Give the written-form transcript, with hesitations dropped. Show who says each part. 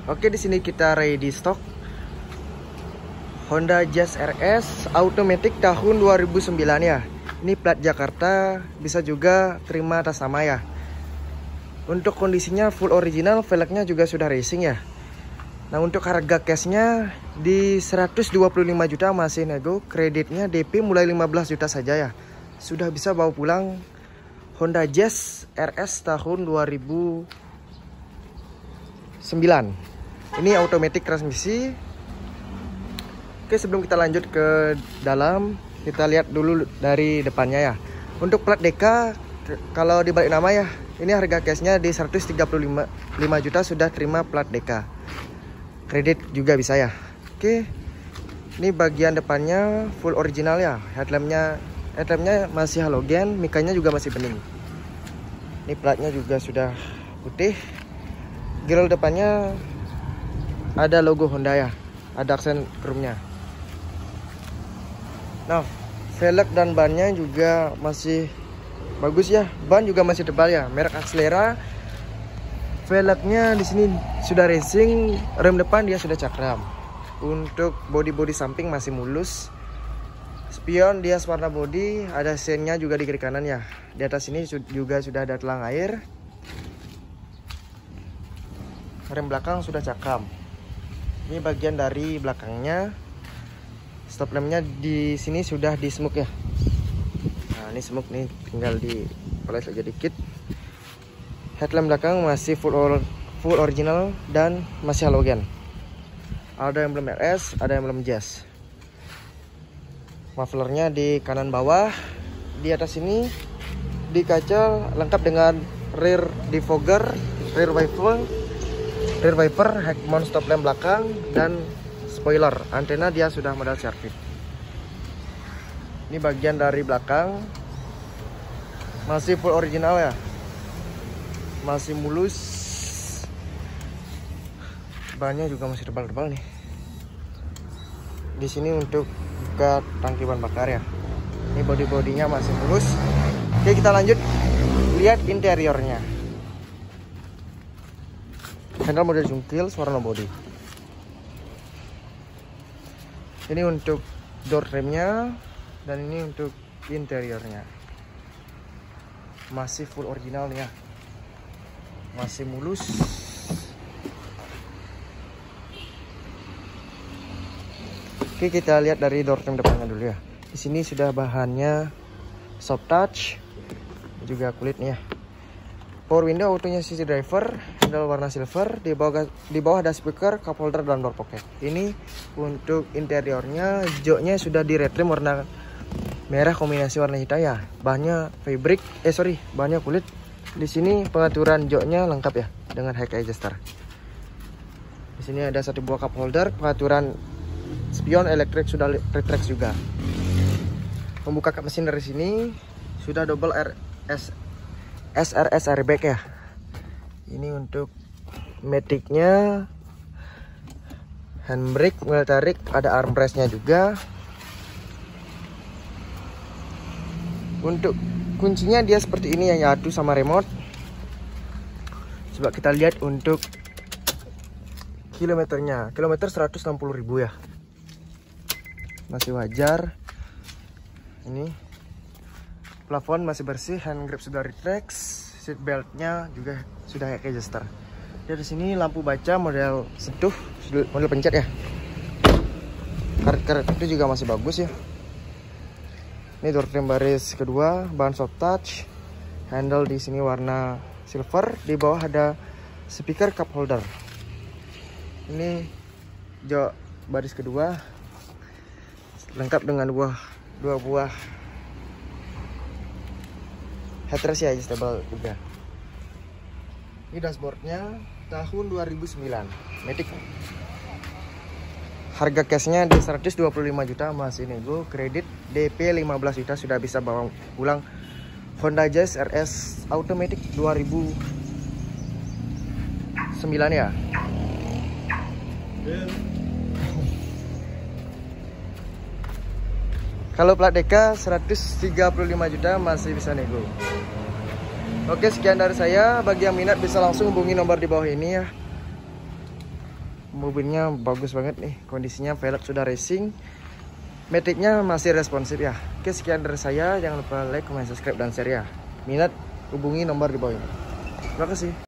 Speaker 1: Oke, di sini kita ready stock Honda Jazz RS automatic tahun 2009 ya. Ini plat Jakarta, bisa juga terima atas nama ya. Untuk kondisinya full original, velgnya juga sudah racing ya. Nah, untuk harga cashnya di 125 juta masih nego, kreditnya DP mulai 15 juta saja ya. Sudah bisa bawa pulang Honda Jazz RS tahun 2009. Ini automatic transmisi. Oke, sebelum kita lanjut ke dalam, kita lihat dulu dari depannya ya. Untuk plat DK, kalau dibalik nama ya, ini harga cashnya di 135 juta sudah terima plat DK. Kredit juga bisa ya. Oke, ini bagian depannya full original ya. Headlampnya masih halogen, mikanya juga masih bening. Ini platnya juga sudah putih. Grill depannya ada logo Honda ya, ada aksen chrome-nya. Nah, velg dan bannya juga masih bagus ya. Ban juga masih tebal ya, merek Axelera. Velgnya di sini sudah racing, rem depan dia sudah cakram. Untuk bodi samping masih mulus. Spion dia warna bodi, ada sennya juga di kiri kanan ya. Di atas ini juga sudah ada telang air. Rem belakang sudah cakram. Ini bagian dari belakangnya. Stop lampnya di sini sudah di smoke ya. Nah, ini smoke nih, tinggal dipoles aja dikit. Headlamp belakang masih full original dan masih halogen. Ada emblem RS, ada emblem Jazz. Mufflernya di kanan bawah. Di atas ini di kaca lengkap dengan rear defogger, rear wiper, head mount stop lamp belakang, dan spoiler. Antena dia sudah model Sharpie. Ini bagian dari belakang masih full original ya, masih mulus. Bannya juga masih tebal-tebal nih. Di sini untuk buka tangki bahan bakar ya. Ini bodinya masih mulus. Oke, kita lanjut lihat interiornya. Handle model jungkil, warna bodi. Ini untuk door trimnya, dan ini untuk interiornya. Masih full original nih ya, masih mulus. Oke, kita lihat dari door trim depannya dulu ya. Di sini sudah bahannya soft touch, juga kulit nih ya. Power window autonya sisi driver, handle warna silver, di bawah ada speaker, cup holder, dan door pocket. Ini untuk interiornya, joknya sudah di red trim warna merah kombinasi warna hitam ya. Bahannya fabric, bahannya kulit. Di sini pengaturan joknya lengkap ya dengan high adjuster. Di sini ada satu buah cup holder, pengaturan spion elektrik sudah retract juga. Pembuka kap mesin dari sini sudah double SRS airbag ya. Ini untuk maticnya, handbrake, wheel tarik, ada armrestnya juga. Untuk kuncinya dia seperti ini ya, nyatu sama remote. Coba kita lihat untuk kilometernya. Kilometer 160.000 ya, masih wajar. Ini plafon masih bersih, hand grip sudah retract, seat beltnya juga sudah kayak adjuster. Dari sini lampu baca model sentuh, model pencet ya. Karet-karet itu juga masih bagus ya. Ini door trim baris kedua, bahan soft touch, handle di sini warna silver, di bawah ada speaker cup holder. Ini jok baris kedua, lengkap dengan dua buah headrest ya, adjustable juga. Ini dashboardnya tahun 2009, Matic. Harga cashnya di 125 juta masih nego, kredit DP 15 juta sudah bisa bawa pulang Honda Jazz RS automatic 2009 ya. Kalau plat DK 135 juta masih bisa nego. Oke, sekian dari saya. Bagi yang minat bisa langsung hubungi nomor di bawah ini ya. Mobilnya bagus banget nih, kondisinya velg sudah racing. Matic-nya masih responsif ya. Oke, sekian dari saya. Jangan lupa like, comment, subscribe, dan share ya. Minat hubungi nomor di bawah ini. Terima kasih.